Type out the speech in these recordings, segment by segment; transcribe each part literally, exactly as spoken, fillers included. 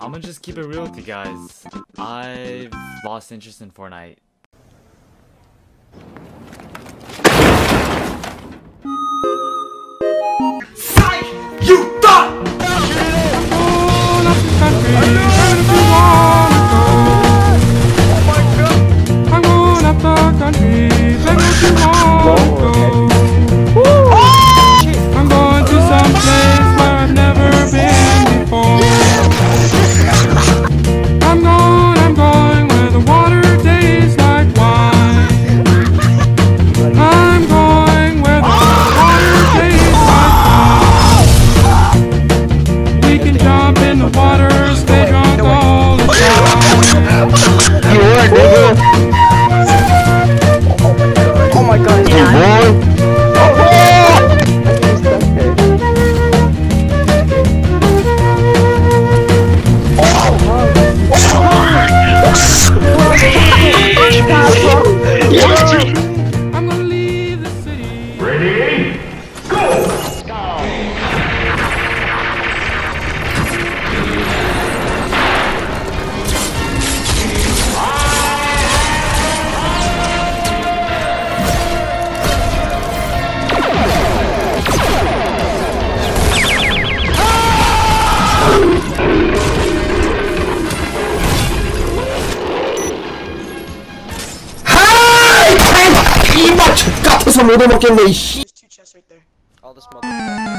I'm gonna just keep it real with you guys. I've lost interest in Fortnite. Psych! You thought! I'm going up the country, let me to I'm going to some place where I've never been before. I'm going, I'm going where the water tastes like wine. I'm going where the water tastes like wine. We can jump in the water, stay drunk all the time. You are, nigga. Oh my god, You boy. I'm gonna leave the city. ready? Go! 이마 젖 같아서 못 해먹겠네 이씨. There's two chests right there. All this mother.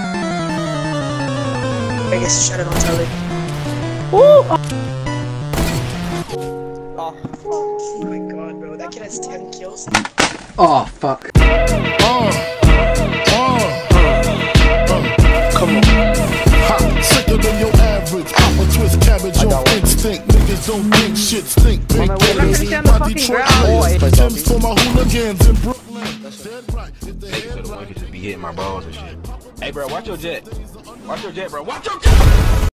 I guess shut it on telly. Oh. Oh my god, bro. That kid has ten kills. Oh fuck. Uh, uh, uh, come on. Ha, sicker than your average. Pop a twist cabbage on instinct. Niggas don't think shit stink. Big bullets. My Detroit players. Tim's for my hooligans in Brooklyn. Dead right. If the head right. Be hitting my balls and shit. Hey, bro, watch your jet. Watch your jet, bro. Watch your jet.